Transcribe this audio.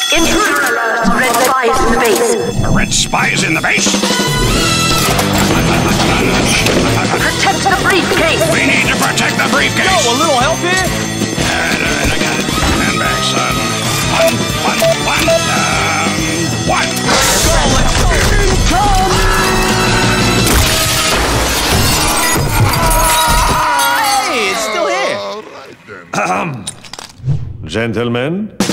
Intruder alert! Red spies in the base. Red spies in the base? Protect the briefcase! We need to protect the briefcase! Yo, a little help here? I got it. Stand back, son. One. Hey, it's still here. Gentlemen,